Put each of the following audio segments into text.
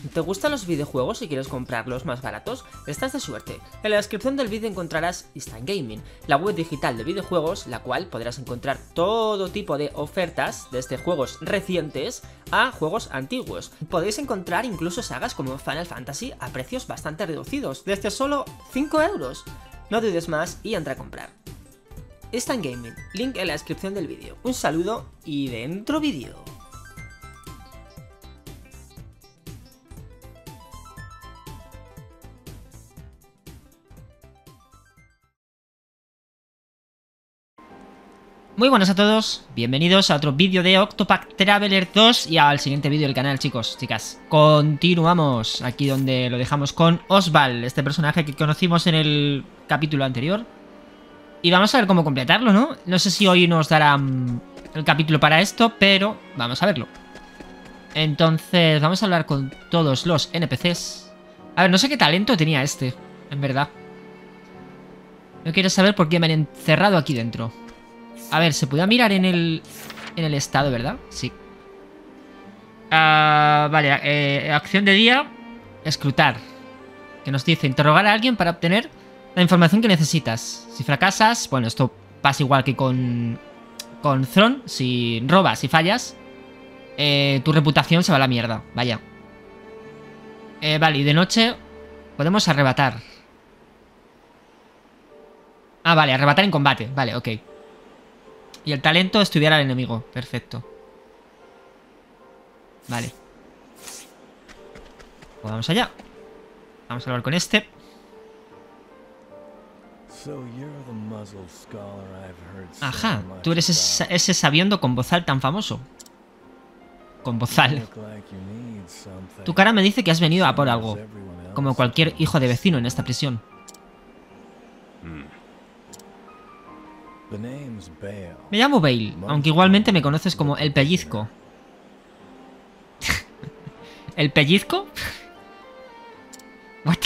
¿Te gustan los videojuegos y quieres comprarlos más baratos? Estás de suerte. En la descripción del vídeo encontrarás Instant Gaming, la web digital de videojuegos, la cual podrás encontrar todo tipo de ofertas desde juegos recientes a juegos antiguos. Podéis encontrar incluso sagas como Final Fantasy a precios bastante reducidos, desde solo 5 euros. No dudes más y entra a comprar. Instant Gaming, link en la descripción del vídeo. Un saludo y dentro vídeo. Muy buenas a todos, bienvenidos a otro vídeo de Octopath Traveler 2 y al siguiente vídeo del canal, chicos, chicas. Continuamos aquí donde lo dejamos con Osvald, este personaje que conocimos en el capítulo anterior. Y vamos a ver cómo completarlo, ¿no? No sé si hoy nos dará el capítulo para esto, pero vamos a verlo. Entonces, vamos a hablar con todos los NPCs. A ver, no sé qué talento tenía este, en verdad. No quiero saber por qué me han encerrado aquí dentro. A ver, se puede mirar en el estado, ¿verdad? Sí. Vale, acción de día. Escrutar. Que nos dice interrogar a alguien para obtener la información que necesitas. Si fracasas, bueno, esto pasa igual que con Thron. Si robas y fallas, tu reputación se va a la mierda. Vaya. Vale, y de noche podemos arrebatar. Ah, vale, arrebatar en combate. Vale, ok. Y el talento, estudiar al enemigo. Perfecto. Vale. Pues vamos allá. Vamos a hablar con este. Ajá, tú eres ese sabiendo con bozal tan famoso. Con bozal. Tu cara me dice que has venido a por algo. Como cualquier hijo de vecino en esta prisión. Me llamo Bale, aunque igualmente me conoces como El Pellizco. ¿El Pellizco? What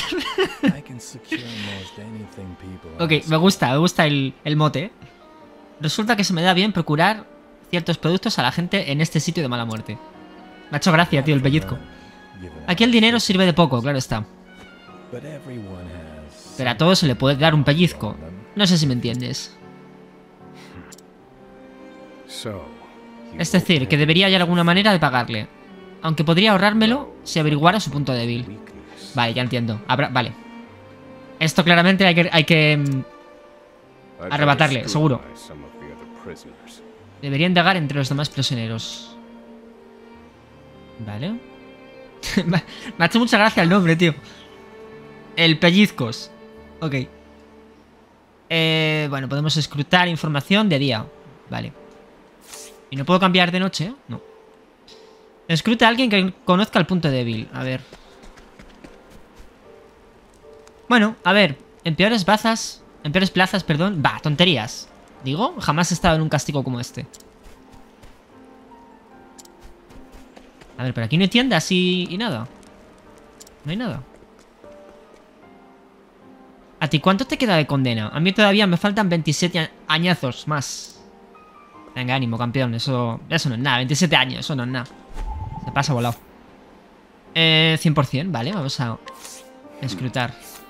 Ok, me gusta el mote. Resulta que se me da bien procurar ciertos productos a la gente en este sitio de mala muerte. Me ha hecho gracia, tío, el pellizco. Aquí el dinero sirve de poco, claro está. Pero a todos se le puede dar un pellizco. No sé si me entiendes. Es decir, que debería hallar alguna manera de pagarle. Aunque podría ahorrármelo si averiguara su punto débil. Vale, ya entiendo. Vale. Esto claramente hay que arrebatarle, seguro. Debería indagar entre los demás prisioneros. Vale. Me ha hecho mucha gracia el nombre, tío. El Pellizcos. Ok. Bueno, podemos escrutar información de día. Vale. ¿Y no puedo cambiar de noche? No. Escruta a alguien que conozca el punto débil. A ver. Bueno, a ver. En peores plazas, perdón. Bah, tonterías. Digo, jamás he estado en un castigo como este. A ver, pero aquí no hay tiendas y nada. No hay nada. ¿A ti cuánto te queda de condena? A mí todavía me faltan 27 añazos más. Venga, ánimo, campeón. Eso no es nada. 27 años, eso no es nada. Se pasa volado. 100%, vale. Vamos a escrutar.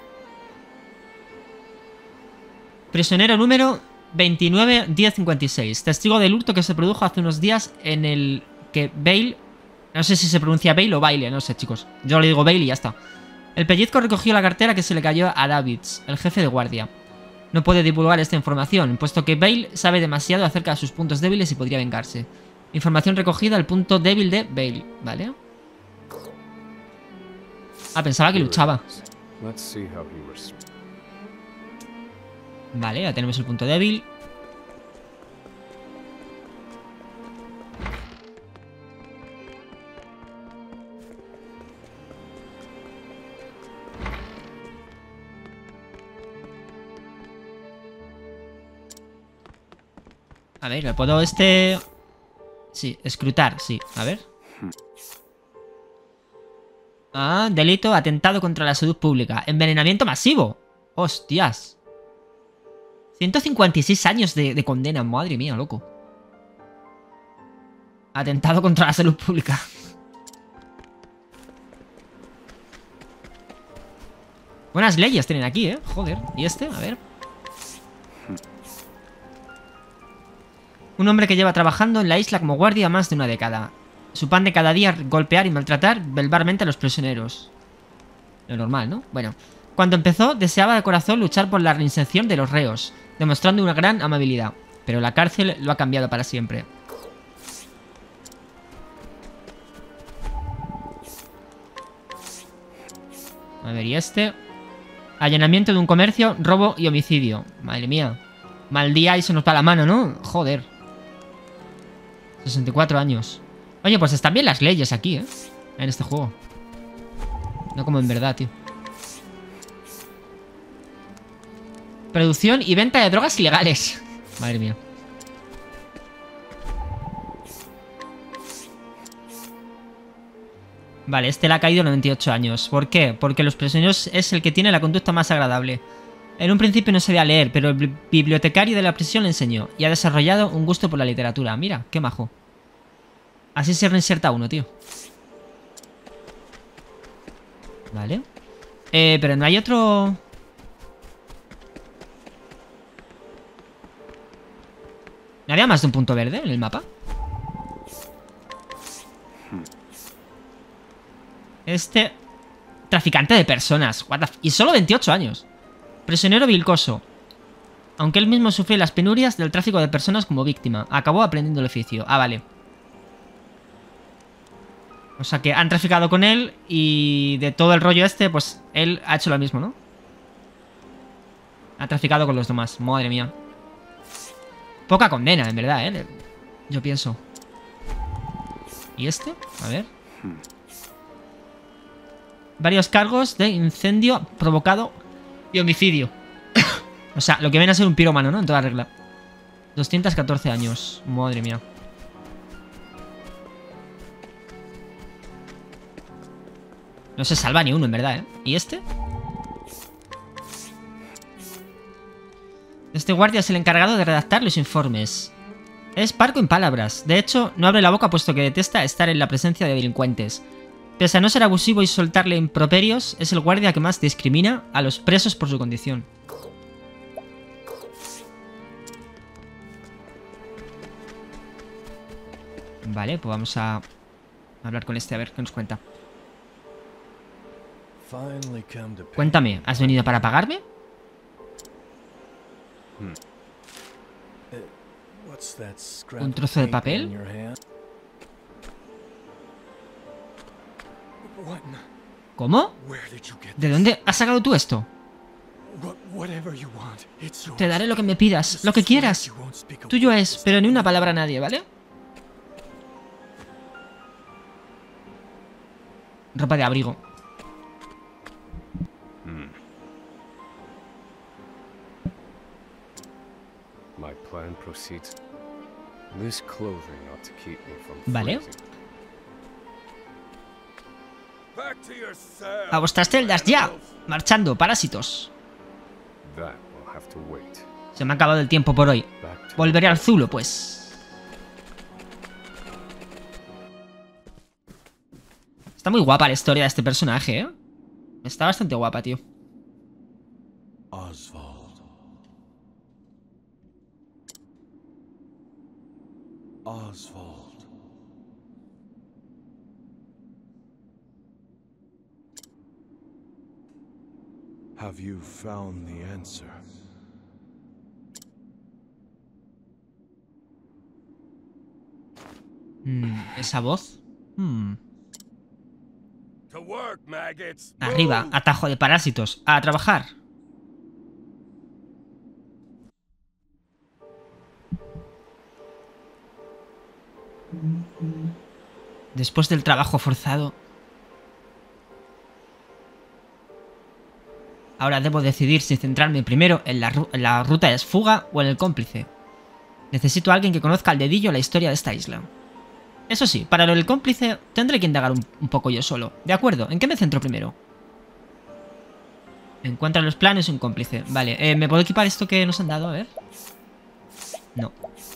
Prisionero número 291056. Testigo del hurto que se produjo hace unos días en el que Bale... No sé si se pronuncia Bale o Baile, no sé, chicos. Yo le digo Bale y ya está. El pellizco recogió la cartera que se le cayó a Davids, el jefe de guardia. No puede divulgar esta información, puesto que Bale sabe demasiado acerca de sus puntos débiles y podría vengarse. Información recogida al punto débil de Bale, ¿vale? Ah, pensaba que luchaba. Vale, ya tenemos el punto débil. A ver, ¿le puedo Sí, escrutar, sí. A ver. Ah, delito, atentado contra la salud pública. Envenenamiento masivo. Hostias. 156 años de condena. Madre mía, loco. Atentado contra la salud pública. Buenas leyes tienen aquí, joder. ¿Y este? A ver. Un hombre que lleva trabajando en la isla como guardia más de una década. Su pan de cada día es golpear y maltratar verbalmente a los prisioneros. Lo normal, ¿no? Bueno. Cuando empezó, deseaba de corazón luchar por la reinserción de los reos, demostrando una gran amabilidad. Pero la cárcel lo ha cambiado para siempre. A ver, ¿y este? Allanamiento de un comercio, robo y homicidio. Madre mía. Mal día y se nos va la mano, ¿no? Joder. 64 años. Oye, pues están bien las leyes aquí, en este juego. No como en verdad, tío. Producción y venta de drogas ilegales. Madre mía. Vale, este le ha caído 98 años. ¿Por qué? Porque los prisioneros es el que tiene la conducta más agradable. En un principio no sabía leer, pero el bibliotecario de la prisión le enseñó. Y ha desarrollado un gusto por la literatura. Mira, qué majo. Así se reinserta uno, tío. Vale. Pero no hay otro... ¿No había más de un punto verde en el mapa? Este... Traficante de personas. Y solo 28 años. Prisionero vilcoso. Aunque él mismo sufrió las penurias del tráfico de personas como víctima. Acabó aprendiendo el oficio. Ah, vale. O sea que han traficado con él y de todo el rollo este, pues él ha hecho lo mismo, ¿no? Ha traficado con los demás. Madre mía. Poca condena, en verdad, yo pienso. ¿Y este? A ver. Varios cargos de incendio provocado y homicidio. O sea, lo que viene a ser un pirómano, ¿no? En toda regla. 214 años. Madre mía. No se salva ni uno, en verdad, ¿Y este? Este guardia es el encargado de redactar los informes. Es parco en palabras. De hecho, no abre la boca puesto que detesta estar en la presencia de delincuentes. Pese a no ser abusivo y soltarle improperios, es el guardia que más discrimina a los presos por su condición. Vale, pues vamos a hablar con este a ver qué nos cuenta. Cuéntame, ¿has venido para pagarme? ¿Un trozo de papel? ¿Cómo? ¿De dónde has sacado tú esto? Te daré lo que me pidas, lo que quieras. Tuyo es, pero ni una palabra a nadie, ¿vale? Ropa de abrigo. Vale. A vuestras celdas ya. Marchando, parásitos. Se me ha acabado el tiempo por hoy. Volveré al Zulo, pues. Está muy guapa la historia de este personaje, Está bastante guapa, tío. Oswald. Have you found the answer? Esa voz. Arriba, atajo de parásitos. A trabajar. Después del trabajo forzado, ahora debo decidir si centrarme primero en la ruta de fuga o en el cómplice. Necesito a alguien que conozca al dedillo la historia de esta isla. Eso sí, para lo del cómplice tendré que indagar un poco yo solo. ¿De acuerdo? ¿En qué me centro primero? Encuentra los planes y un cómplice. Vale, ¿me puedo equipar esto que nos han dado? A ver. No.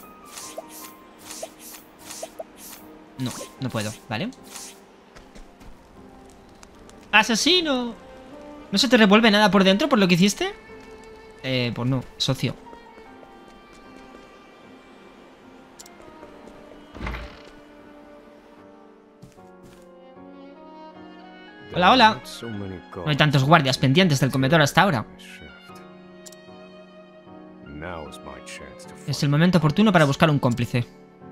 No, no puedo, ¿vale? ¡Asesino! ¿No se te revuelve nada por dentro por lo que hiciste? Pues no, socio. Hola, hola. No hay tantos guardias pendientes del comedor hasta ahora. Es el momento oportuno para buscar un cómplice.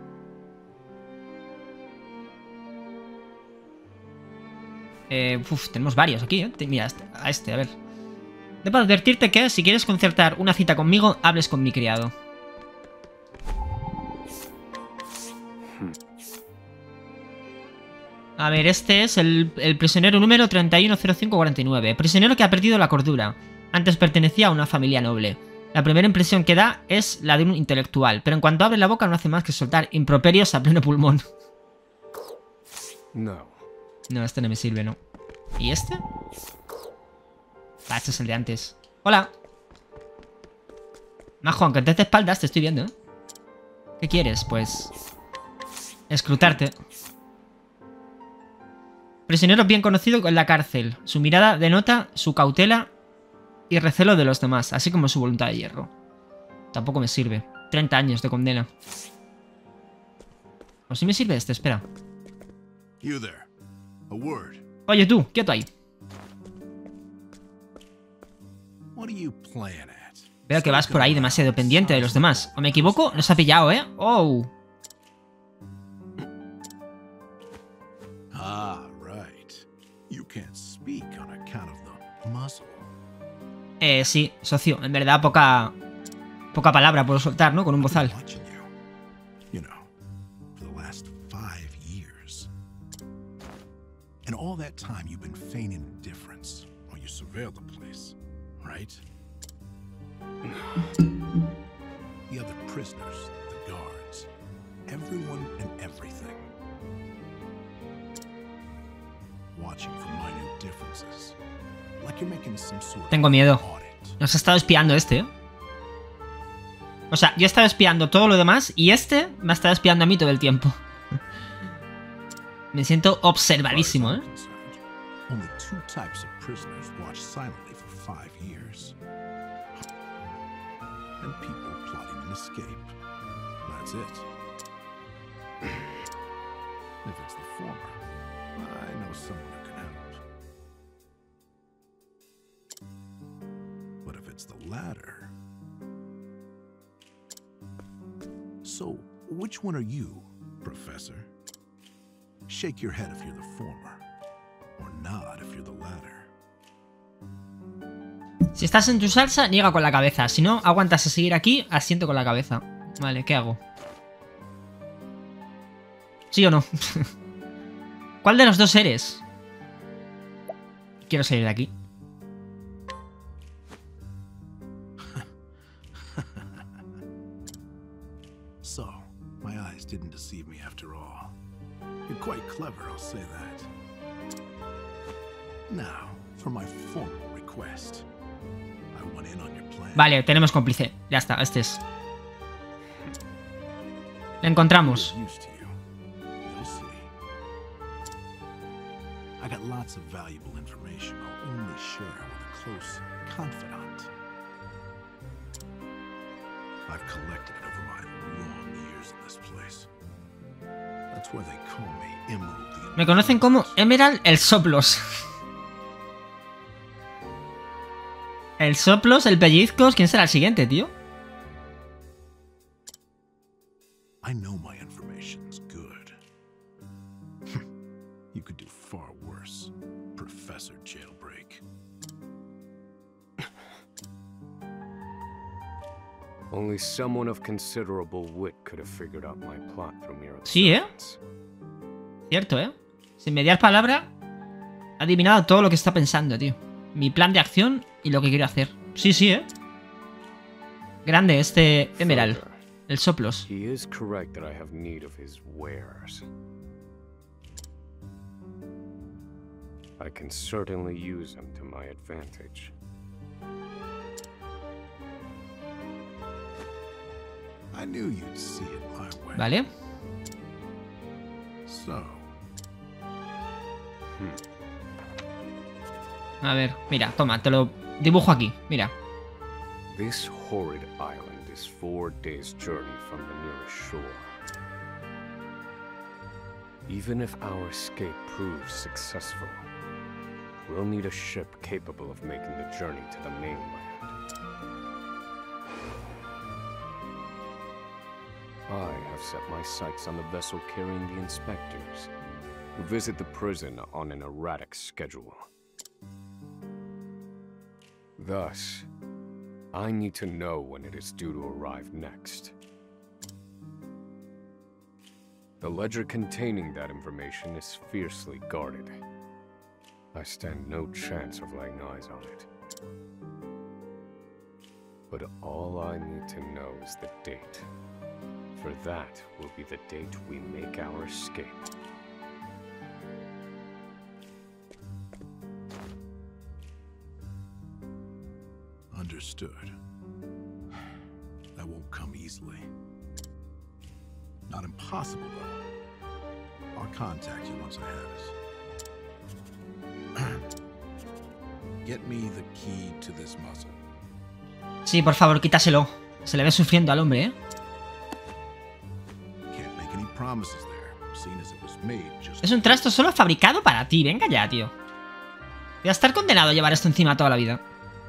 Tenemos varios aquí, ¿eh? Mira, a ver. Debo advertirte que si quieres concertar una cita conmigo, hables con mi criado. A ver, este es el prisionero número 310549. Prisionero que ha perdido la cordura. Antes pertenecía a una familia noble. La primera impresión que da es la de un intelectual, pero en cuanto abre la boca no hace más que soltar improperios a pleno pulmón. No, este no me sirve, ¿no? ¿Y este? Ah, este es el de antes. Hola. Majo, aunque te de espaldas, te estoy viendo, ¿eh? ¿Qué quieres? Pues... escrutarte. Prisionero bien conocido en la cárcel. Su mirada denota su cautela y recelo de los demás, así como su voluntad de hierro. Tampoco me sirve. 30 años de condena. ¿O sí me sirve este? Espera. Oye tú, quieto ahí. Veo que vas por ahí demasiado pendiente de los demás. ¿O me equivoco? Nos ha pillado, ¿eh? ¡Oh! Sí, socio. En verdad, poca palabra puedo soltar, ¿no? Con un bozal. And all that time you've been feigning indifference while you surveilled the place, right? The other prisoners, the guards, everyone and everything. Watching for minute differences. Like you're making some sort of Tengo miedo. audit. Nos ha estado espiando este, ¿eh? O sea, yo he estado espiando todo lo demás y este me ha estado espiando a mí todo el tiempo. Me siento observadísimo, ¿eh? Only 2 types of prisoners watch silently for 5 years. And people plotting an escape. That's it. If it's the former, I know someone who can help. But if it's the latter... So, which one are you, Professor? Shake your head if you're the former, or nod if you're the latter. Si estás en tu salsa, niega con la cabeza. Si no, aguantas a seguir aquí, asiento con la cabeza. Vale, ¿qué hago? ¿Sí o no? ¿Cuál de los dos eres? Quiero salir de aquí. So, my eyes didn't deceive me after all. You're quite clever, I'll say that. Now, for my formal request. I went in on your plan. Vale, tenemos cómplice. Ya está, este es. Le encontramos. Get used to you. You'll see. I got lots of valuable information I'll only share with a close confidant. I've collected it over my long years in this place. That's why they call me Emerald the Me conocen como Emerald el Soplos. El Soplos, el Pellizcos. ¿Quién será el siguiente, tío? I know my information's good. You could do far worse, Professor Jailbreak. Only someone of considerable wit could have figured out my plot through mere Sí, ¿eh? Cierto, ¿eh? Sin mediar palabra, ha adivinado todo lo que está pensando, tío. Mi plan de acción y lo que quiero hacer. Sí, sí, ¿eh? Grande este Emerald. El Soplos. He is correct that I have need of his wares. I can certainly use them to my advantage. I knew you'd see it my way. Vale. So, A ver, mira, toma, te lo dibujo aquí, mira. This horrid island is 4 days' journey from the nearest shore. Even if our escape proves successful, we'll need a ship capable of making the journey to the mainland. I have set my sights on the vessel carrying the inspectors, who visit the prison on an erratic schedule. Thus, I need to know when it is due to arrive next. The ledger containing that information is fiercely guarded. I stand no chance of laying eyes on it. But all I need to know is the date. For that will be the date we make our escape. Understood. That won't come easily. Not impossible, though. I'll contact you once I have it. Get me the key to this muzzle. Sí, por favor, quítaselo. Se le ve sufriendo al hombre, ¿eh? Can't make any promises there, seeing as it was made just. Es un trasto solo fabricado para ti. Venga ya, tío. Voy a estar condenado a llevar esto encima toda la vida.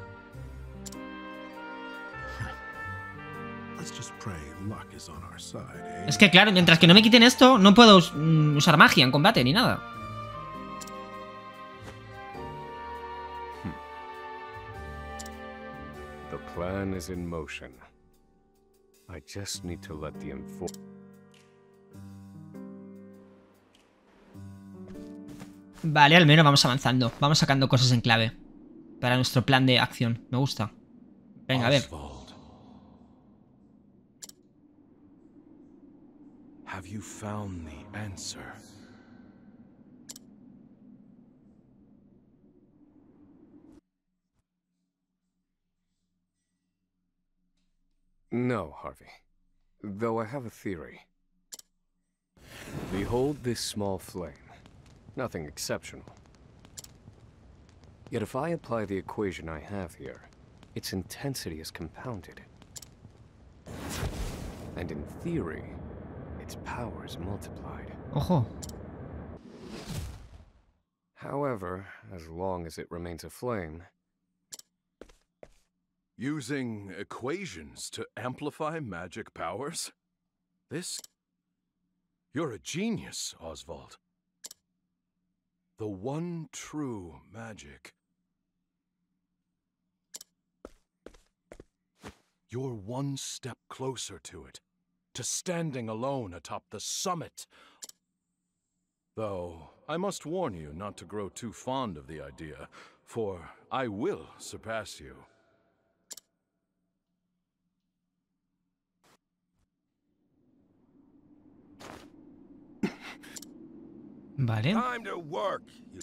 Let's just pray luck is on our side, eh? Es que claro, mientras que no me quiten esto, no puedo usar magia en combate ni nada. The plan is in motion. I just need to let the Vale, al menos vamos avanzando. Vamos sacando cosas en clave para nuestro plan de acción. Me gusta. Venga, a ver. Oswald, have you found the answer? No, Harvey. Though I have a theory. Behold this small flame. Nothing exceptional. Yet if I apply the equation I have here, its intensity is compounded. And in theory, its power is multiplied. Ojo. However, as long as it remains a flame... Using equations to amplify magic powers? This... You're a genius, Oswald. The one true magic. You're one step closer to it, to standing alone atop the summit. Though, I must warn you not to grow too fond of the idea, for I will surpass you. Vale. Time to work.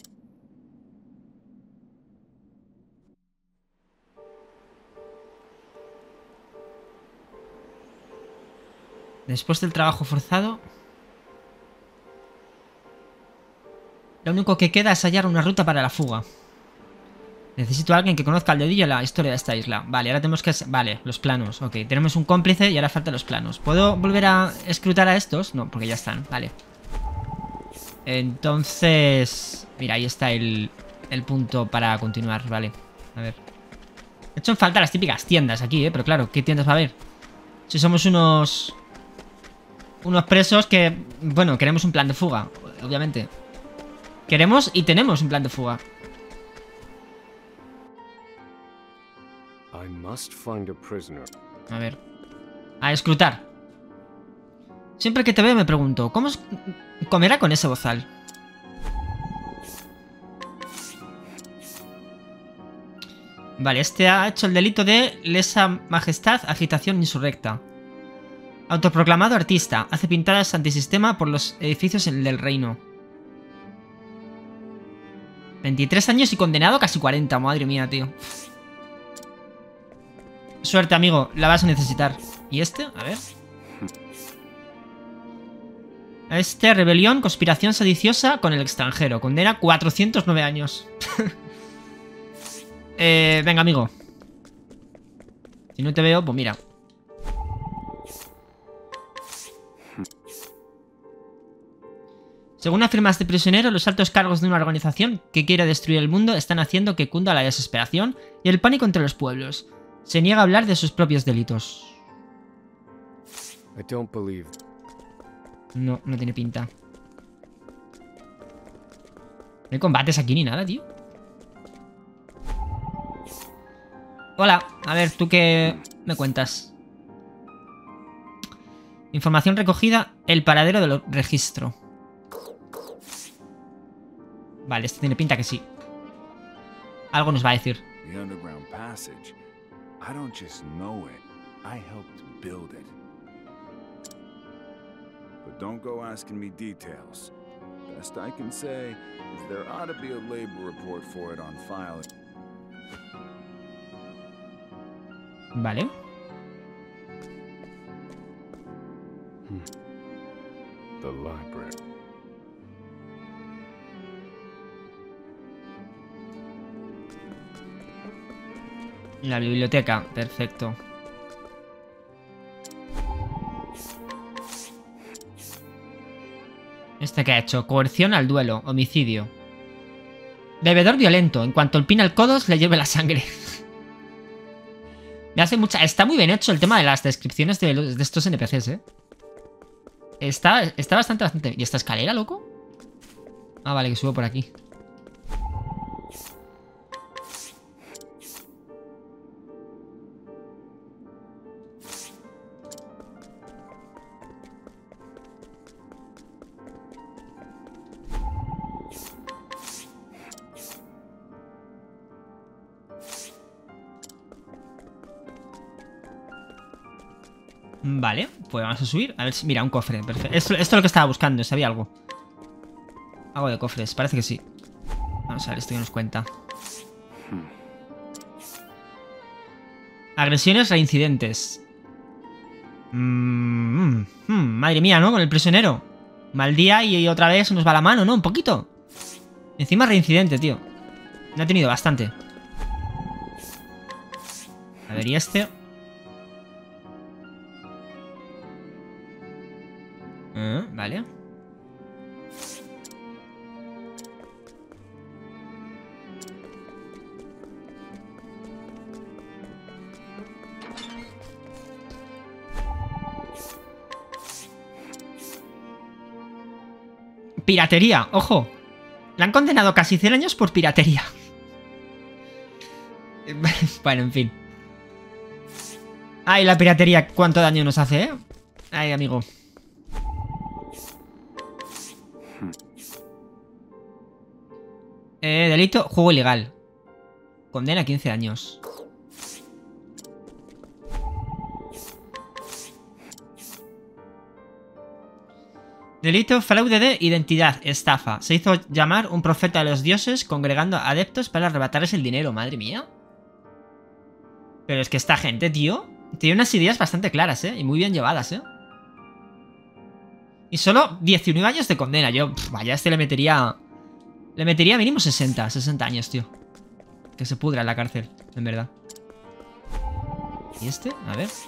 Después del trabajo forzado, lo único que queda es hallar una ruta para la fuga. Necesito a alguien que conozca al dedillo la historia de esta isla. Vale, ahora tenemos que... Vale, los planos. Ok, tenemos un cómplice y ahora faltan los planos. ¿Puedo volver a escrutar a estos? No, porque ya están. Vale. Entonces... Mira, ahí está el punto para continuar. Vale, a ver. He hecho en falta las típicas tiendas aquí, pero claro, ¿qué tiendas va a haber? Si somos unos presos que... Bueno, queremos un plan de fuga, obviamente. Queremos y tenemos un plan de fuga. I must find a prisoner. A ver. A escrutar. Siempre que te veo me pregunto, ¿cómo comerá con ese bozal? Vale, este ha hecho el delito de lesa majestad, agitación insurrecta. Autoproclamado artista. Hace pintadas antisistema por los edificios del reino. 23 años y condenado a casi 40. Madre mía, tío. Suerte, amigo. La vas a necesitar. ¿Y este? A ver. Este, rebelión, conspiración sediciosa con el extranjero. Condena 409 años. Venga, amigo. Si no te veo, pues mira. Según afirma este prisionero, los altos cargos de una organización que quiere destruir el mundo están haciendo que cunda la desesperación y el pánico entre los pueblos. Se niega a hablar de sus propios delitos. I don't believe. No, no tiene pinta. No hay combates aquí ni nada, tío. Hola, a ver, ¿tú qué me cuentas? Información recogida, el paradero del registro. Vale, este tiene pinta que sí. Algo nos va a decir. The underground passage. I don't just know it. I helped build it. But don't go asking me details. Best I can say is there ought to be a labor report for it on file. Vale. The library. La biblioteca, perfecto. ¿Este qué ha hecho? Coerción al duelo, homicidio. Bebedor violento. En cuanto empina el codos, le lleve la sangre. Me hace mucha... Está muy bien hecho el tema de las descripciones de estos NPCs, ¿eh? Está bastante... ¿Y esta escalera, loco? Ah, vale, que subo por aquí. Vale, pues vamos a subir. A ver si... Mira, un cofre, perfecto. Esto es lo que estaba buscando, sabía algo. Algo de cofres, parece que sí. Vamos a ver esto que nos cuenta. Agresiones reincidentes. Madre mía, ¿no? Con el prisionero. Mal día y otra vez nos va la mano, ¿no? Un poquito. Encima reincidente, tío. No ha tenido bastante. A ver, ¿y este? Vale. Piratería, ojo. Le han condenado casi 100 años por piratería. Bueno, en fin. Ay, la piratería, cuánto daño nos hace, ¿eh? Ay, amigo. Delito, juego ilegal. Condena 15 años. Delito, fraude de identidad, estafa. Se hizo llamar un profeta de los dioses congregando adeptos para arrebatarles el dinero. Madre mía. Pero es que esta gente, tío, tiene unas ideas bastante claras, ¿eh? Y muy bien llevadas, ¿eh? Y solo 19 años de condena. Yo, vaya, este le metería... Le metería mínimo 60 años, tío. Que se pudra en la cárcel, en verdad. ¿Y este? A ver.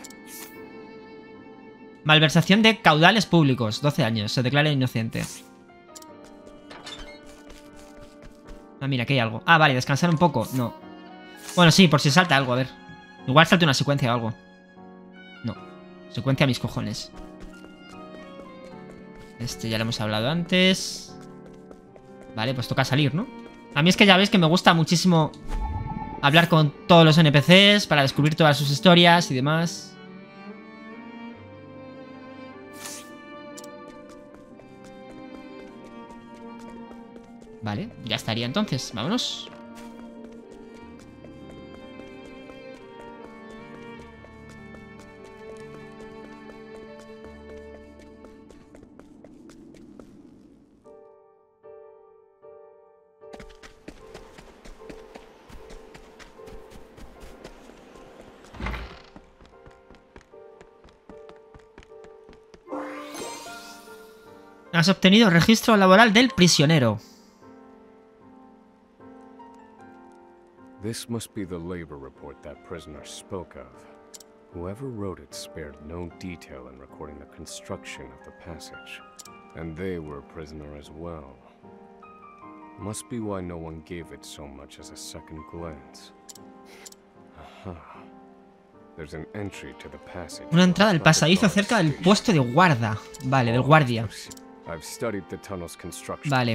Malversación de caudales públicos, 12 años. Se declara inocente. Ah, mira, aquí hay algo. Ah, vale, descansar un poco. No. Bueno, sí, por si salta algo, a ver. Igual salta una secuencia o algo. No. Secuencia a mis cojones. Este ya lo hemos hablado antes. Vale, pues toca salir, ¿no? A mí es que ya veis que me gusta muchísimo hablar con todos los NPCs para descubrir todas sus historias y demás. Vale, ya estaría entonces. Vámonos. Has obtenido registro laboral del prisionero. This must be the labor report that prisoner spoke of. Whoever wrote it spared no detail in recording the construction of the passage. And they were a prisoner as well. Must be why no one gave it so much as a second glance. Aha. There's an entry to the passage. Una entrada al pasadizo cerca del puesto de guarda. Vale, del guardia. I've studied the tunnel's construction. Vale.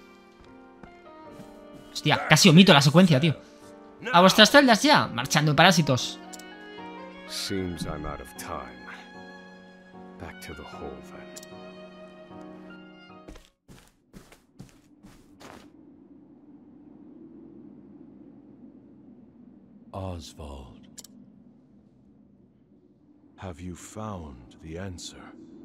Hostia, casi omito la secuencia, tío. A vuestras celdas ya, marchando parásitos. Seems I'm out of time. Back to the hole then. Oswald, have you found the answer?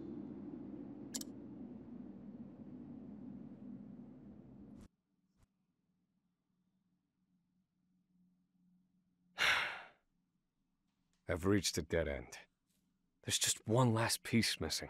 I've reached a dead end. There's just one last piece missing.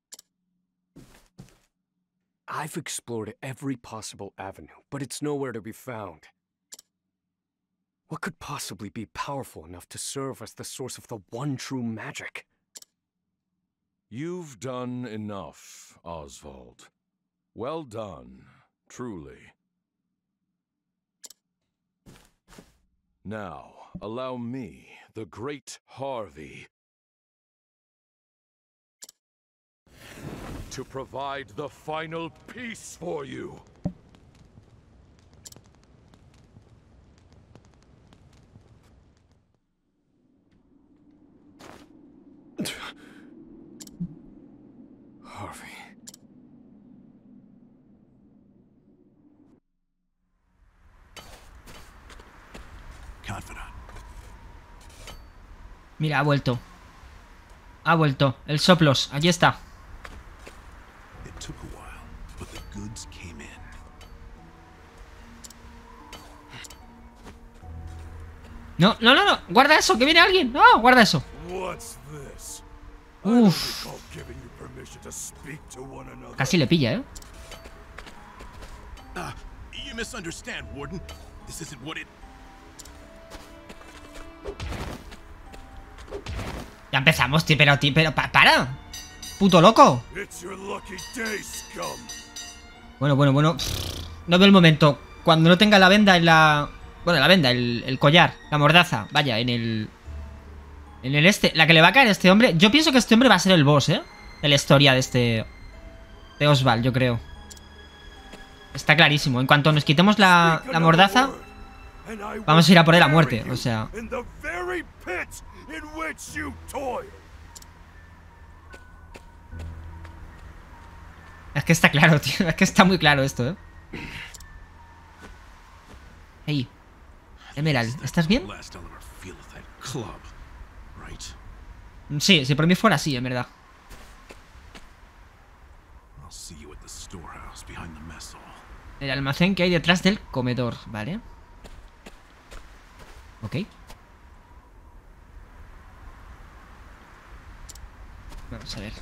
I've explored every possible avenue, but it's nowhere to be found. What could possibly be powerful enough to serve as the source of the one true magic? You've done enough, Oswald. Well done, truly. Now, allow me, the great Harvey, to provide the final piece for you. Harvey. Confidant. Mira, ha vuelto. Ha vuelto. El soplos. Aquí está. It took a while, but the goods came in. No, no, no, no. Guarda eso, que viene alguien. No, guarda eso. What's this? Uf. Giving you permission to speak to one another. Casi le pilla, ¿eh? You misunderstand, Warden. This isn't what it... Ya empezamos, tío, pero para. Puto loco. It's your lucky day, scum. Bueno. No veo el momento. Cuando no tenga la venda en la... Bueno, la venda, el collar, la mordaza. Vaya, en el este. La que le va a caer a este hombre. Yo pienso que este hombre va a ser el boss, ¿eh? De la historia de este... De Oswald, yo creo. Está clarísimo. En cuanto nos quitemos la mordaza, vamos a ir a por él a muerte. O sea... Es que está claro, tío. Es que está muy claro esto, ¿eh? Hey, Emerald, ¿estás bien? Sí, si por mí fuera así, en verdad. El almacén que hay detrás del comedor, ¿vale? Ok. Vamos a ver.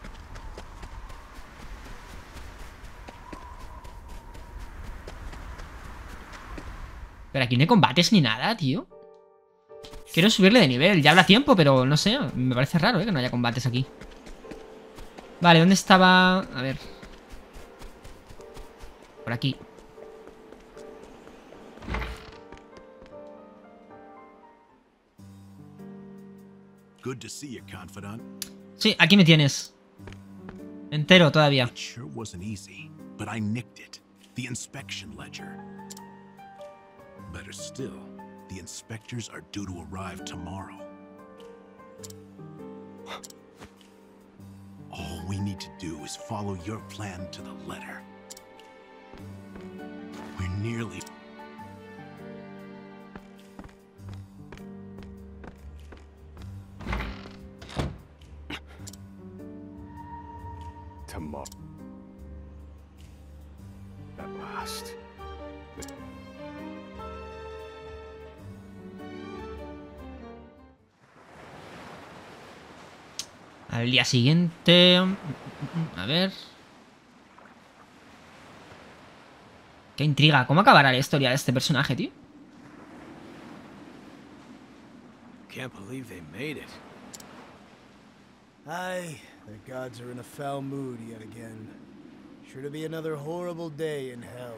Pero aquí no hay combates ni nada, tío. Quiero subirle de nivel. Ya habrá tiempo, pero no sé. Me parece raro, que no haya combates aquí. Vale, ¿dónde estaba? A ver. Por aquí. Good to see you, confidant. Sí, aquí me tienes. Entero todavía. It sure wasn't easy, but I nicked it. The inspection ledger. Better still, the inspectors are due to arrive tomorrow. All we need to do is follow your plan to the letter. We're nearly... Tomorrow. At last. Al día siguiente... A ver... Qué intriga. ¿Cómo acabará la historia de este personaje, tío? Can't believe they made it. Aye, the gods are in a foul mood yet again. Sure to be another horrible day in hell.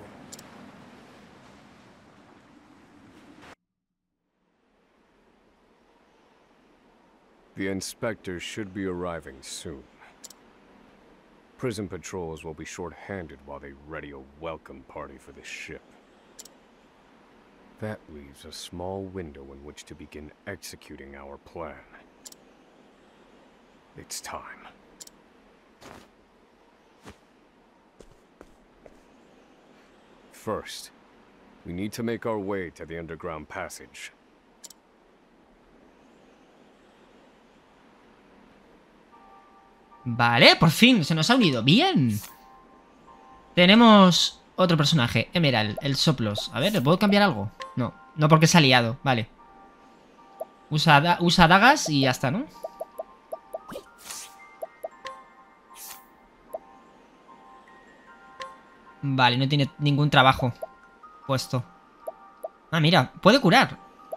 The inspectors should be arriving soon. Prison patrols will be short-handed while they ready a welcome party for the ship. That leaves a small window in which to begin executing our plan. It's time. First, we need to make our way to the underground passage. Vale, por fin, se nos ha unido. ¡Bien! Tenemos otro personaje, Emerald, el Soplos. A ver, ¿le puedo cambiar algo? No, no porque se ha liado, vale. Usa dagas y ya está, ¿no? Vale, no tiene ningún trabajo puesto. Ah, mira, puede curar.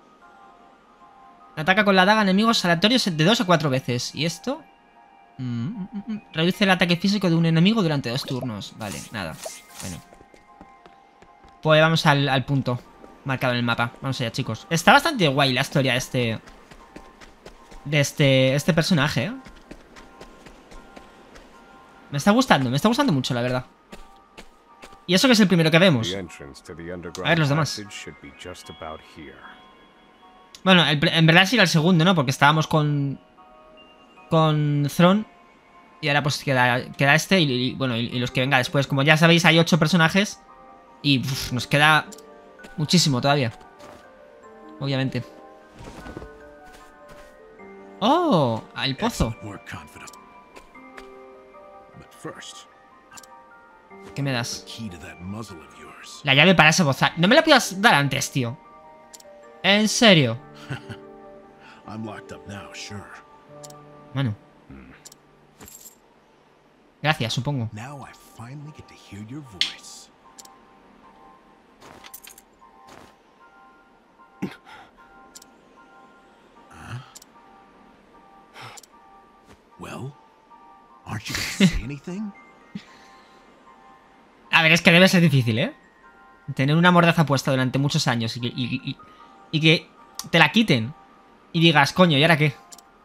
Ataca con la daga a enemigos aleatorios de 2 a 4 veces. ¿Y esto? Reduce el ataque físico de un enemigo durante 2 turnos. Vale, nada. Bueno. Pues vamos al punto marcado en el mapa. Vamos allá, chicos. Está bastante guay la historia de este personaje, ¿eh? Me está gustando mucho, la verdad. Y eso que es el primero que vemos. A ver los demás. Bueno, en verdad sí era el segundo, ¿no? Porque estábamos con Thrawn. Y ahora pues queda este y los que venga después. Como ya sabéis, hay 8 personajes. Y nos queda muchísimo todavía. Obviamente. ¡Oh! El pozo. ¿Qué me das? La llave para ese bozal. No me la puedas dar antes, tío. ¿En serio? Bueno. Gracias, supongo. A ver, es que debe ser difícil, ¿eh? Tener una mordaza puesta durante muchos años y que te la quiten y digas, coño, ¿y ahora qué?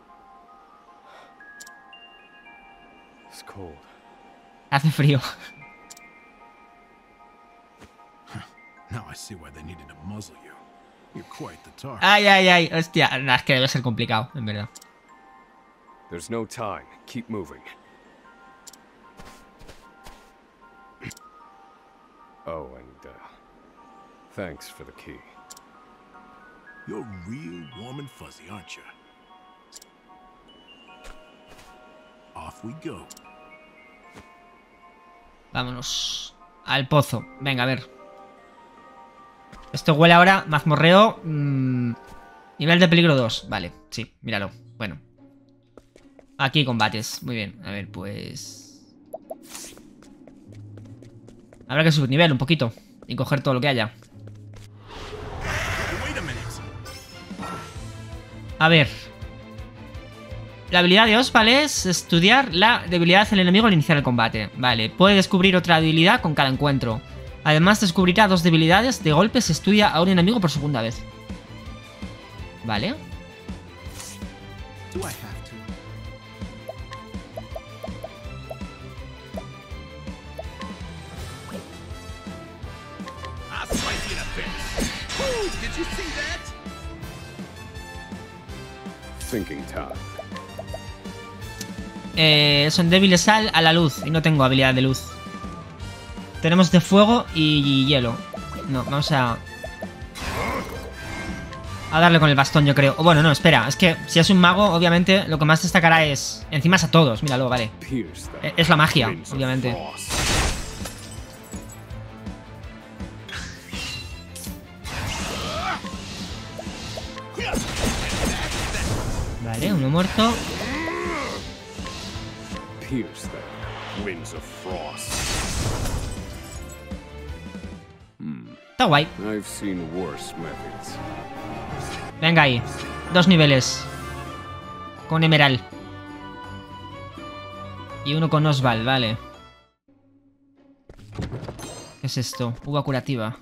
Hace frío. Ay, ay, ay, hostia, no, es que debe ser complicado, en verdad. There's no time. Keep moving. Oh, and thanks for the key. You're real warm and fuzzy, aren't you? Off we go. Vámonos al pozo. Venga, a ver. Esto huele ahora mazmorreo. Nivel de peligro 2. Vale, sí, míralo. Bueno. Aquí combates. Muy bien. A ver, pues... habrá que subir nivel un poquito y coger todo lo que haya. A ver. La habilidad de Osval es estudiar la debilidad del enemigo al iniciar el combate. Vale, puede descubrir otra debilidad con cada encuentro. Además descubrirá 2 debilidades de golpe si estudia a un enemigo por segunda vez. Vale. Thinking time. Son débiles a la luz y no tengo habilidad de luz. Tenemos de fuego y hielo. No, vamos a darle con el bastón, yo creo. O bueno, no, espera. Es que si es un mago, obviamente lo que más destacará es... Encima es a todos, míralo, vale. Es la magia, obviamente. Vale, uno muerto. Está guay. Venga ahí. 2 niveles. Con Emerald. Y uno con Oswald, vale. ¿Qué es esto? Uva curativa.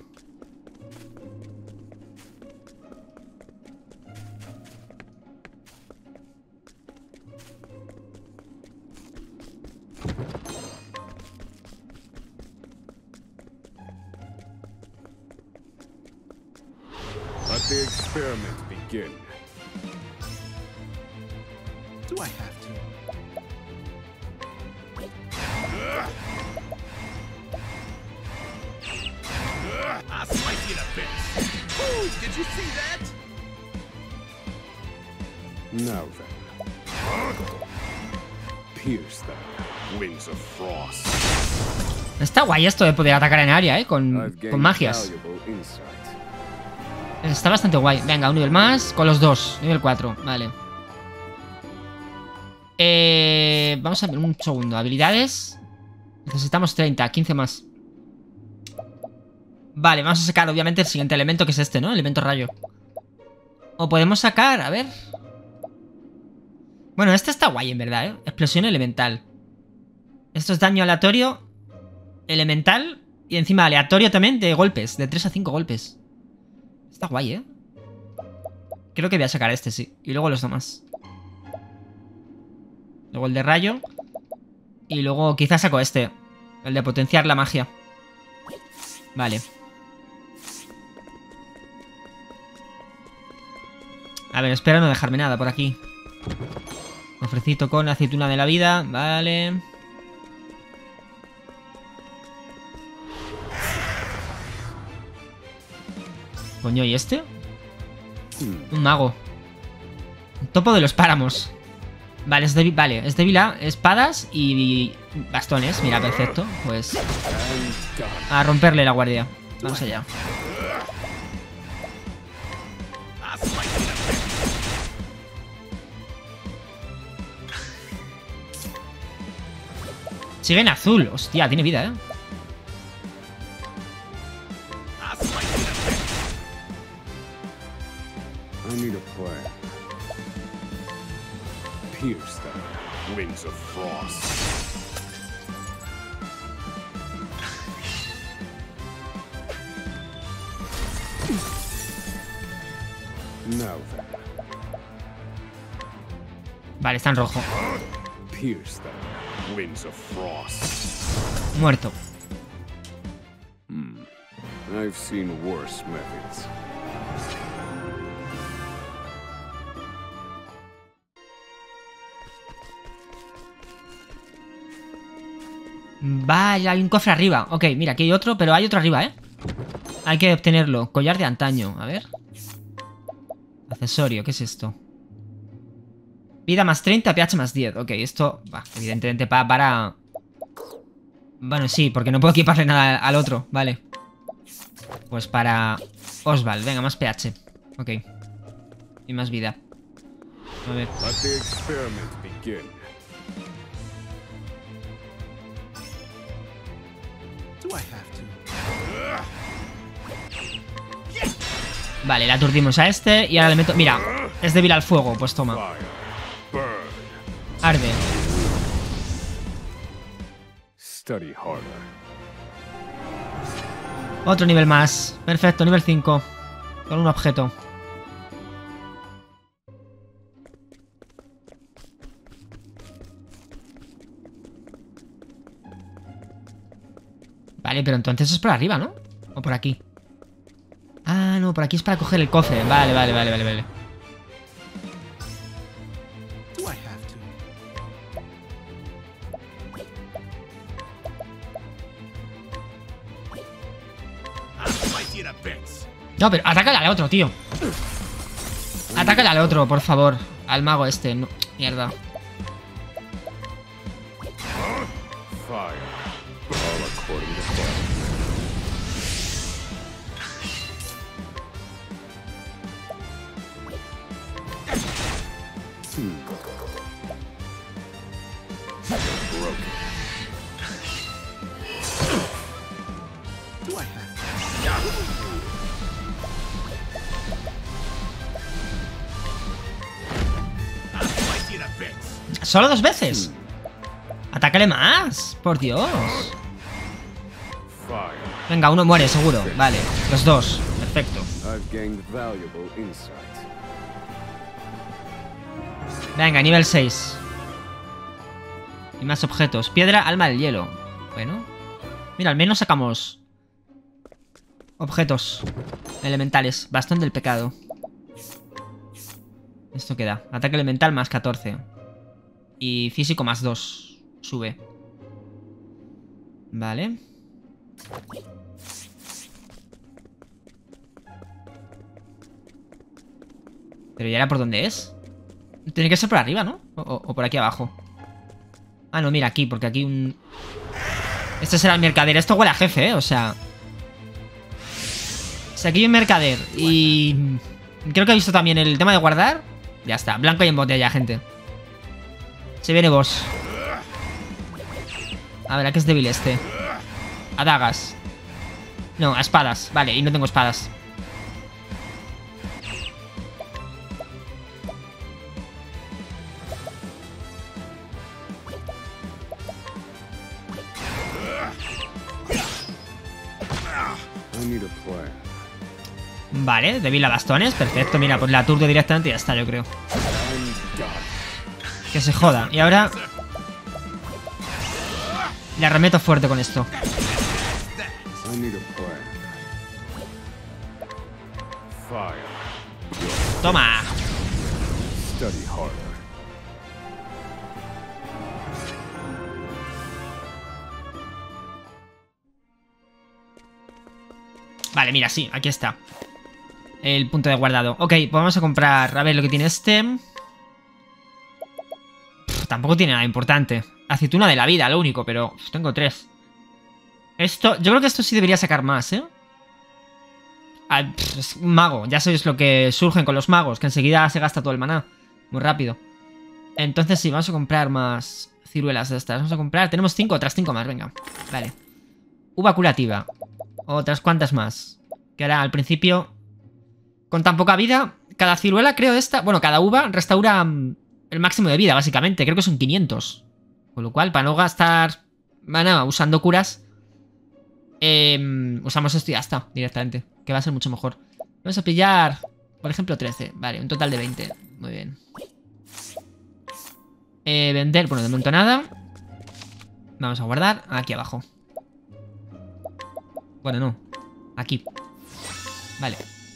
Let the experiment begin. Do I have to? I'll slice you to bits. Ooh, did you see that? Now then. Pierce them. Wings of frost. Está guay esto de poder atacar en área, con I've gained magias. valuable insight. Está bastante guay. Venga, un nivel más. Con los 2. Nivel 4. Vale. Vamos a ver un segundo. Habilidades. Necesitamos 30. 15 más. Vale, vamos a sacar obviamente el siguiente elemento, que es este, ¿no? Elemento rayo. O podemos sacar, a ver. Bueno, este está guay en verdad, ¿eh? Explosión elemental. Esto es daño aleatorio. Elemental. Y encima aleatorio también de golpes. De 3 a 5 golpes. Está guay, ¿eh? Creo que voy a sacar este, sí. Y luego los demás. Luego el de rayo. Y luego quizás saco este. El de potenciar la magia. Vale. A ver, espero no dejarme nada por aquí. Ofrecito con aceituna de la vida. Vale. Coño, ¿y este? Un mago. Un topo de los páramos. Vale, es débil a espadas y bastones. Mira, perfecto. Pues a romperle la guardia. Vamos allá. Sigue en azul. Hostia, tiene vida, ¿eh? I need a plan. Pierce them. Wings of frost. Now then. Vale, está en rojo. Pierce them. Wings of frost. Muerto. I've seen worse methods. Vaya, hay un cofre arriba. Ok, mira, aquí hay otro, pero hay otro arriba, ¿eh? Hay que obtenerlo. Collar de antaño, a ver. Accesorio, ¿qué es esto? Vida más 30, pH más 10. Ok, esto, evidentemente para... Bueno, sí, porque no puedo equiparle nada al otro. Vale. Pues para Oswald, venga, más pH. Ok. Y más vida. A ver. Let the experiment begin. Do I have to? Vale, le aturdimos a este y ahora le meto... Mira, es débil al fuego, pues toma. Fire. Burn. Arde. Study harder. Otro nivel más. Perfecto, nivel 5. Con un objeto. Vale, pero entonces es por arriba, ¿no? O por aquí. Ah, no, por aquí es para coger el cofre. Vale. Do I have to? I'll slice you to bits. No, pero atácale al otro, tío. Atácale al otro, por favor. Al mago este. No, mierda. Fire. All according to plan. Broken. Do I have to? ¿Solo 2 veces? Atácale más. Por Dios. Venga, uno muere, seguro. Vale, los 2. Perfecto. Venga, nivel 6. Y más objetos. Piedra, alma del hielo. Bueno. Mira, al menos sacamos objetos elementales. Bastón del pecado. Esto queda. Ataque elemental más 14. Y físico más 2. Sube. Vale. Pero ya era por dónde es. Tiene que ser por arriba, ¿no? O por aquí abajo. Ah, no, mira, aquí, porque aquí un... Este será el mercader. Esto huele a jefe, ¿eh? O sea... Si aquí hay un mercader y... Creo que he visto también el tema de guardar. Ya está, blanco y en botella, gente. Se viene boss. A ver, ¿a qué es débil este? A dagas. No, a espadas. Vale, y no tengo espadas. Vale, débil a bastones. Perfecto, mira, pues la aturdo directamente y ya está, yo creo. Que se joda. Y ahora... Le arremeto fuerte con esto. Toma. Vale, mira, sí, aquí está el punto de guardado. Ok, pues vamos a comprar. A ver lo que tiene este. Tampoco tiene nada importante. Aceituna de la vida, lo único, pero tengo 3. Esto, yo creo que esto sí debería sacar más, ¿eh? Es un mago, ya sabéis lo que surgen con los magos, que enseguida se gasta todo el maná. Muy rápido. Entonces sí, vamos a comprar más ciruelas de estas. Vamos a comprar, tenemos 5, otras 5 más, venga. Vale. Uva curativa. Otras cuantas más. Que ahora al principio, con tan poca vida, cada ciruela, creo esta... Bueno, cada uva restaura el máximo de vida, básicamente. Creo que son 500. Con lo cual, para no gastar maná usando curas, usamos esto y ya está, directamente. Que va a ser mucho mejor. Vamos a pillar, por ejemplo, 13. Vale, un total de 20. Muy bien. Vender, bueno, de momento nada. Vamos a guardar aquí abajo. Bueno, no. Aquí. Vale.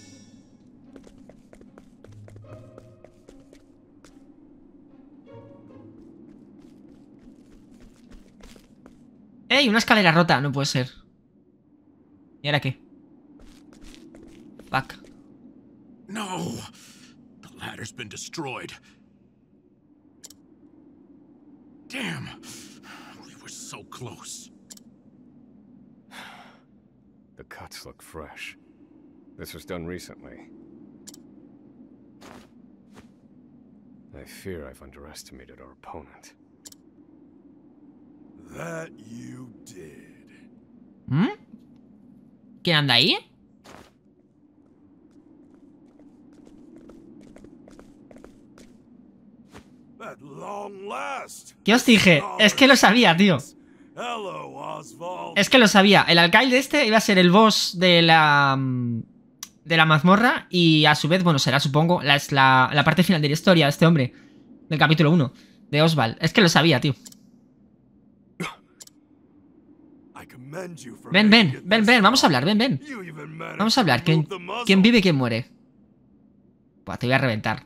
¡Ey! Una escalera rota. No puede ser. ¿Y ahora qué? Fuck. No! The ladder's been destroyed. Damn! We were so close. The cuts look fresh. This was done recently. I fear I've underestimated our opponent. That you did. ¿Mm? ¿Quién anda ahí? At long last. ¿Qué os dije? Es que lo sabía, tío. Hello, Oswald. Es que lo sabía. El alcalde este iba a ser el boss de la mazmorra. Y a su vez, bueno, será, supongo, la parte final de la historia de este hombre. Del capítulo 1. De Oswald. Es que lo sabía, tío. Ven, ven, ven, ven. Vamos a hablar, ven, ven. Vamos a hablar. ¿Quién vive y quién muere? Buah, te voy a reventar.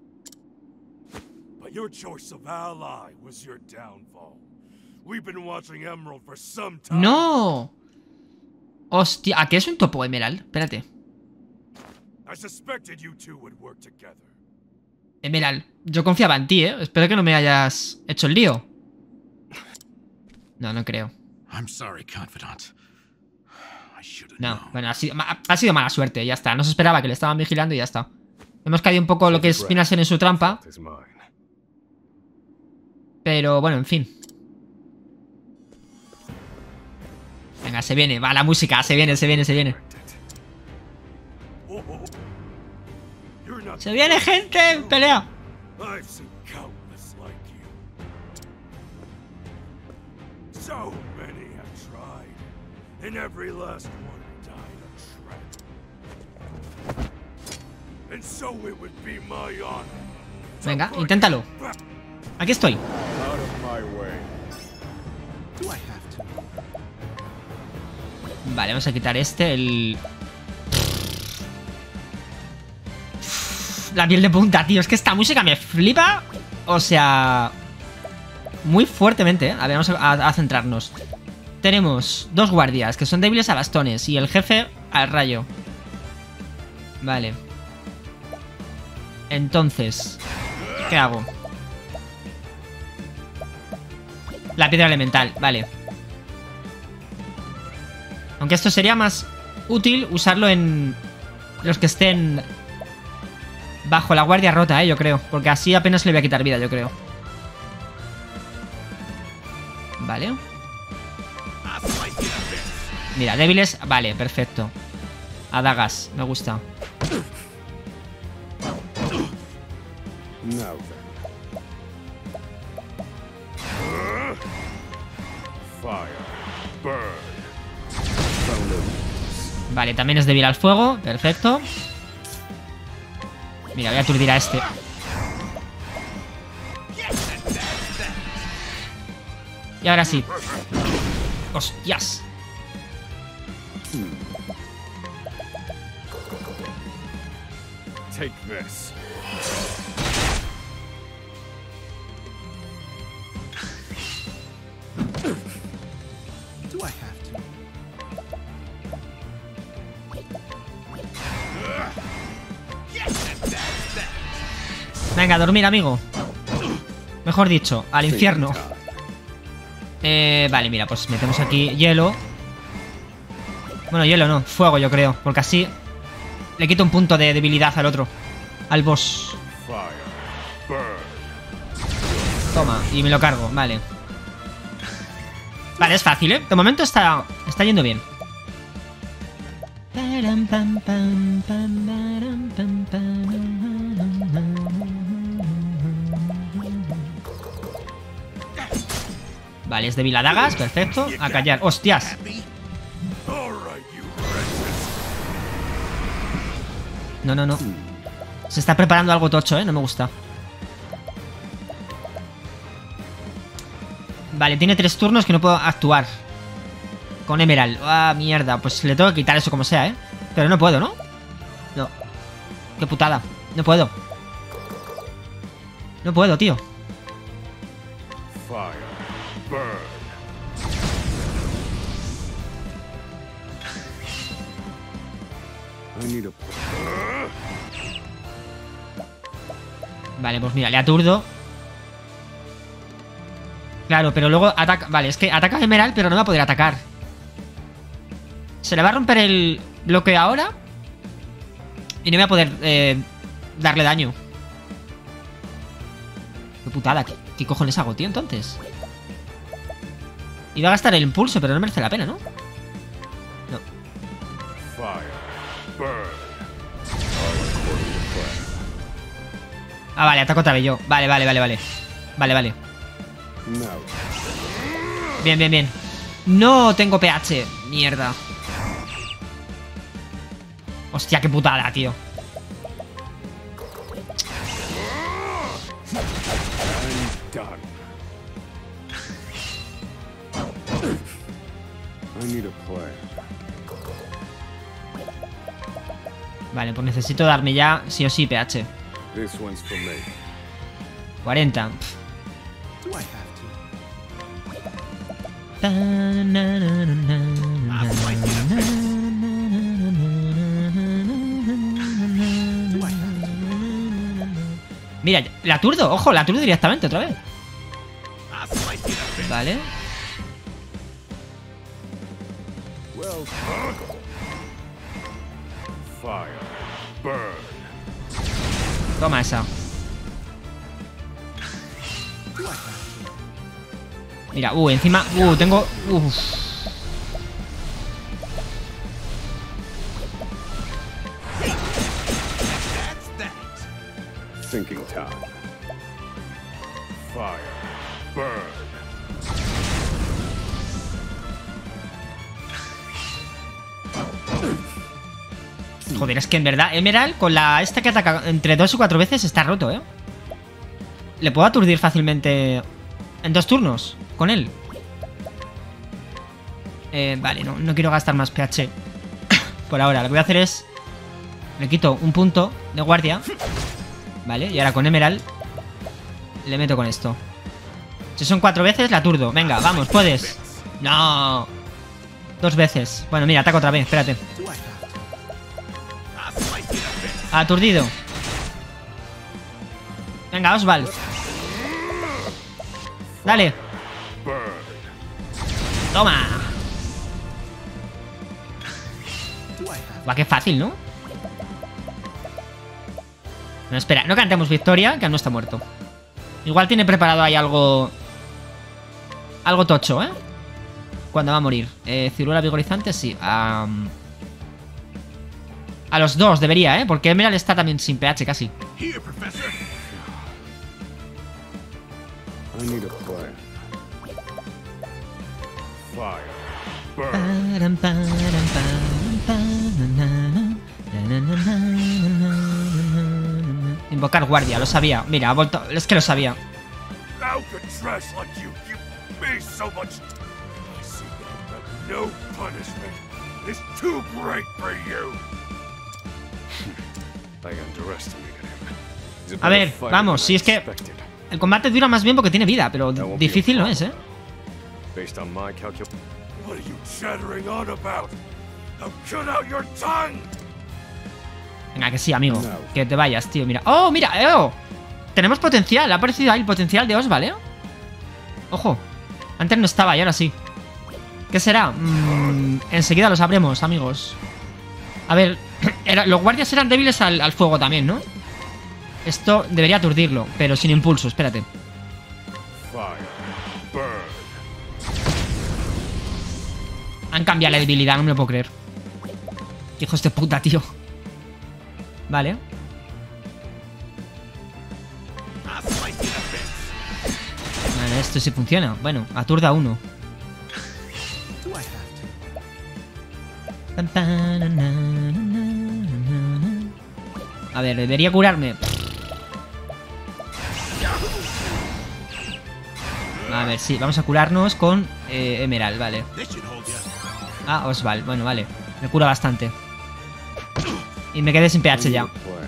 ¡No! Hostia, ¿a qué es un topo, Emerald? Espérate. Emerald, yo confiaba en ti, ¿eh? Espero que no me hayas hecho el lío. No, no creo. No, bueno, ha sido mala suerte, ya está. No se esperaba, que le estaban vigilando y ya está. Hemos caído un poco lo que es Spinasen en su trampa. Pero bueno, en fin. Venga, se viene, va la música, se viene, se viene, se viene. ¡Se viene gente! ¡Pelea! So many have tried, and every last one died a tragedy. And so it would be my honor. Venga, inténtalo. Aquí estoy. Out of my way. Do I have to? Vale, vamos a quitar el... La piel de punta, tío. Es que esta música me flipa. O sea... muy fuertemente, ¿eh? A ver, vamos a centrarnos. Tenemos dos guardias que son débiles a bastones y el jefe al rayo. Vale. Entonces, ¿qué hago? La piedra elemental, vale. Aunque esto sería más útil usarlo en los que estén bajo la guardia rota, yo creo. Porque así apenas le voy a quitar vida, yo creo. Vale. Mira, débiles, vale, perfecto. Adagas, me gusta. Now then. Fire. Burn. Vale, también es débil al fuego, perfecto. Mira, voy a aturdir a este. Y ahora sí. ¡Hostias! Take this. Do I have to? Venga, a dormir, amigo. Mejor dicho, al infierno. Vale, mira, pues metemos aquí hielo. Bueno, hielo no, fuego yo creo. Porque así le quito un punto de debilidad al otro. Al boss. Toma, y me lo cargo, vale. Vale, es fácil, ¿eh? De momento está yendo bien. Vale, es débil a dagas, perfecto. A callar, hostias. No, no, no. Se está preparando algo tocho, no me gusta. Vale, tiene 3 turnos que no puedo actuar con Emerald. Ah, mierda, pues le tengo que quitar eso como sea, pero no puedo, ¿no? No. Qué putada, no puedo. No puedo, tío. Vale, pues mira, le aturdo. Claro, pero luego ataca... Vale, es que ataca a Emerald, pero no va a poder atacar. Se le va a romper el bloqueo ahora. Y no voy a poder darle daño. Qué putada. ¿Qué cojones hago, tío, entonces? Iba a gastar el impulso, pero no merece la pena, ¿no? No. Ah, vale, ataco otra vez yo. Vale, vale, vale, vale. Vale, vale. Bien, bien, bien. No tengo pH. Mierda. Hostia, qué putada, tío. Vale, pues necesito darme ya sí o sí pH. 40. Do I have to? Mira, la aturdo, ojo, la aturdo directamente otra vez. Vale. Toma esa. Mira, encima, tengo... Thinking time. Fire. Burn. Joder, es que en verdad Emerald con la esta que ataca entre 2 y 4 veces está roto, ¿eh? Le puedo aturdir fácilmente en 2 turnos con él. Vale, no quiero gastar más PH. Por ahora, lo que voy a hacer es... Le quito un punto de guardia. Vale, y ahora con Emerald le meto con esto. Si son 4 veces, la aturdo. Venga, vamos, puedes. No. 2 veces. Bueno, mira, ataco otra vez, espérate. Aturdido. Venga, Oswald. Dale. Toma. Va, qué fácil, ¿no? No, espera, no cantemos victoria, que aún no está muerto. Igual tiene preparado ahí algo... Algo tocho, ¿eh? Cuando va a morir. Ciruela vigorizante, sí. A los 2 debería, ¿eh? Porque Emerald está también sin PH casi. Here, Professor. I need a plan. Fire. Burn. Invocar guardia, lo sabía. Mira, ha vuelto. Es que lo sabía. How could trash like you give me so much? I see that no punishment is too great for you. I underestimated him. He's A better ver, fighter vamos, than si I es que expected. el combate dura más bien porque tiene vida, pero difícil no es, ¿eh? Based on my calculation. What are you chattering on about? Now cut out your tongue. Venga, que sí, amigo. Que te vayas, tío, mira. ¡Oh, mira! ¡Oh! Tenemos potencial, ha aparecido ahí el potencial de Oswald, ¿eh? Ojo. Antes no estaba y ahora sí. ¿Qué será? Enseguida lo sabremos, amigos. A ver, los guardias eran débiles al fuego también, ¿no? Esto debería aturdirlo, pero sin impulso, espérate. Fire. Burn. Han cambiado la debilidad, no me lo puedo creer. Hijos de puta, tío. Vale. Vale, esto sí funciona. Bueno, aturda a 1. A ver, debería curarme. A ver, sí, vamos a curarnos con Emerald, vale. Ah, Oswald, bueno, vale. Me cura bastante. Y me quedé sin PH ya.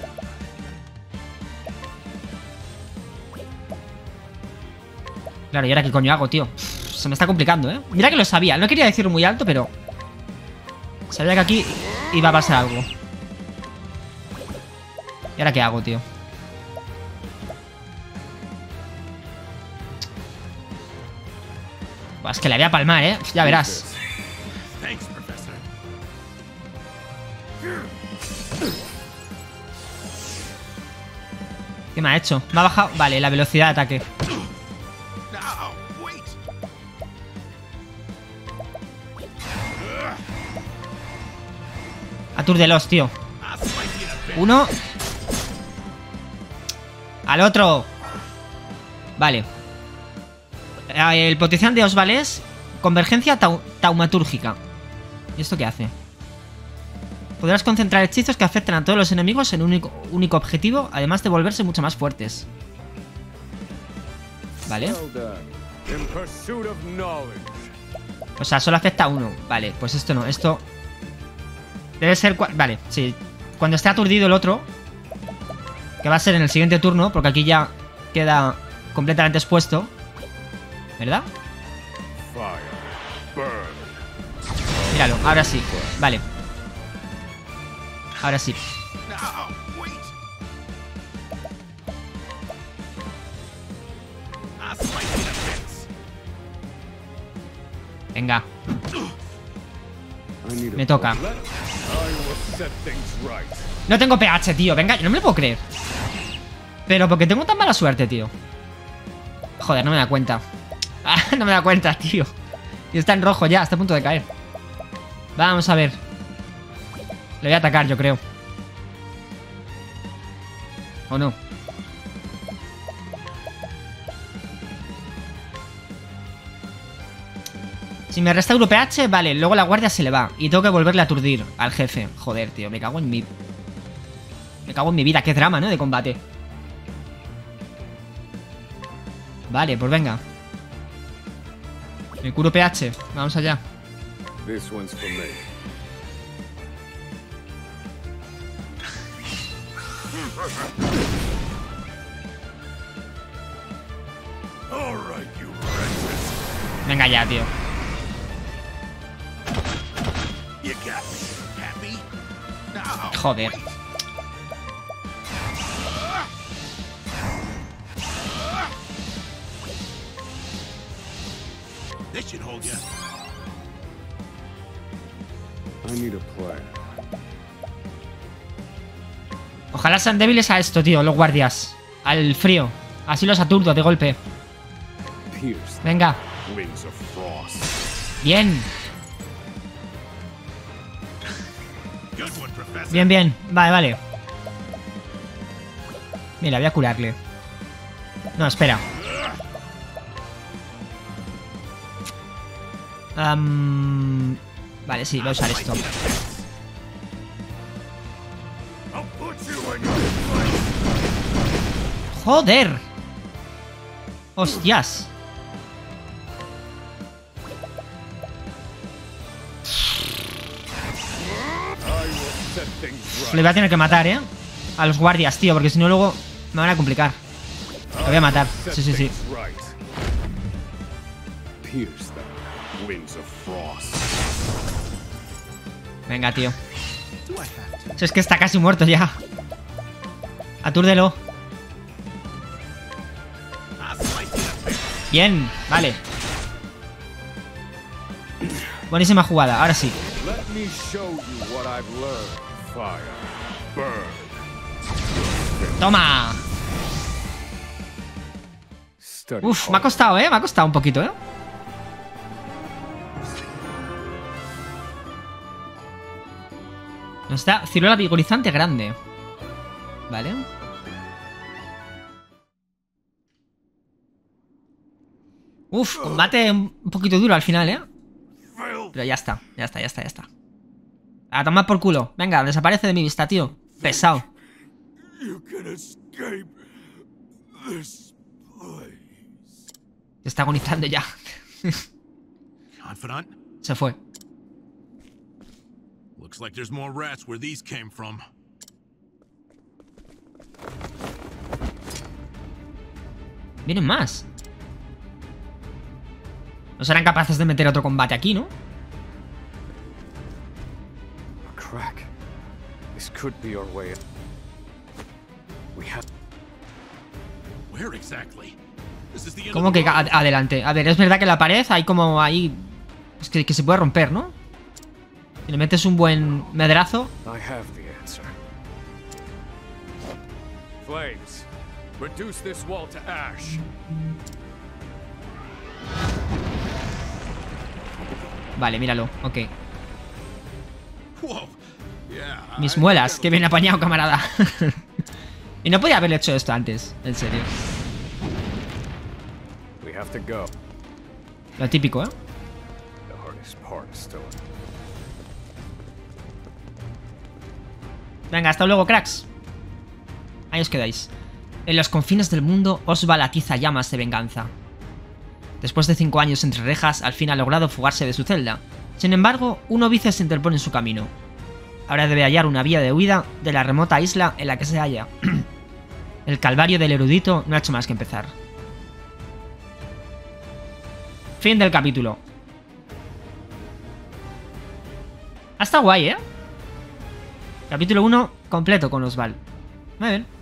Claro, ¿y ahora qué coño hago, tío? Se me está complicando, ¿eh? Mira que lo sabía. No quería decirlo muy alto, pero... Sabía que aquí iba a pasar algo. ¿Y ahora qué hago, tío? Buah, es que le voy a palmar, ¿eh? Ya verás. Thanks, Professor. ¿Qué me ha hecho? Me ha bajado... Vale, la velocidad de ataque. Now, wait. Atúrdelos, tío. I'll slice you in a bit. Uno. Al otro. Vale. El potencial de Oswald es convergencia taumatúrgica. ¿Y esto qué hace? Podrás concentrar hechizos que afecten a todos los enemigos en un único objetivo, además de volverse mucho más fuertes. Vale. Well done. In pursuit of knowledge. O sea, solo afecta a uno. Vale, pues esto no. Esto debe ser... Vale, sí. Cuando esté aturdido el otro, que va a ser en el siguiente turno, porque aquí ya queda completamente expuesto, ¿verdad? Fire. Burn. Míralo, ahora sí. Vale. Ahora sí. Now, wait. I'll slice you in a bit. Venga. I need a Me toca. I will set things right. No tengo PH, tío. Venga, no me lo puedo creer. Pero porque tengo tan mala suerte, tío. Joder, no me da cuenta. No me da cuenta, tío. Y está en rojo ya, está a punto de caer. Vamos a ver. Le voy a atacar, yo creo. ¿O no? Si me resta grupo PH, vale, luego la guardia se le va. Y tengo que volverle a aturdir al jefe. Joder, tío, me cago en mi... Me cago en mi vida, qué drama, ¿no? De combate. Vale, pues venga. Me curo PH, vamos allá. This one's for me. All right, you wretches. Venga ya, tío. You got me. Happy? No. Joder. This should hold you. I need a plan. Ojalá sean débiles a esto, tío, los guardias. Al frío. Así los aturdo de golpe. Pierce Venga. the wings of frost. Bien. Good one, Professor. Bien, bien. Vale, vale. Mira, voy a curarle. No, espera. Vale, sí, voy a usar esto. I'll put you in your place. ¡Joder! ¡Hostias! Le voy a tener que matar, ¿eh? A los guardias, tío, porque si no luego me van a complicar. Lo voy a matar. Sí, sí, sí. Right. Pierce the wings of frost. Venga, tío. Si es que está casi muerto ya. Atúrdelo. Bien, vale. Buenísima jugada, ahora sí. Let me show you what I've learned. Fire. Burn. ¡Toma! Study Uf, me ha costado, ¿eh? Me ha costado un poquito, ¿eh? Nos da ciruela vigorizante grande. Vale. Uf, combate un poquito duro al final, ¿eh? Pero ya está, ya está, ya está, ya está. A tomar por culo. Venga, desaparece de mi vista, tío. Pesado. You can escape this place. Se está agonizando ya. Confidant? Se fue. Looks like there's more rats where these came from. Vienen más. No serán capaces de meter otro combate aquí, ¿no? A crack. This could be our way. We have. Where exactly? This is the end ¿Cómo of the que road. adelante? A ver, es verdad que la pared hay como ahí... Es que se puede romper, ¿no? Si le metes un buen medrazo... I have the answer. Flames, reduce this wall to ash. Vale, míralo, ok. Whoa. Yeah. Mis muelas, que bien apañado, camarada. Y no podía haber hecho esto antes, en serio. We have to go. Lo típico, ¿eh? The hardest part is still. Venga, hasta luego, cracks. Ahí os quedáis. En los confines del mundo, Osval atiza llamas de venganza. Después de 5 años entre rejas, al fin ha logrado fugarse de su celda. Sin embargo, un novicio se interpone en su camino. Ahora debe hallar una vía de huida de la remota isla en la que se halla. El calvario del erudito no ha hecho más que empezar. Fin del capítulo. Ha estado guay, ¿eh? Capítulo 1 completo con Osval. Muy bien.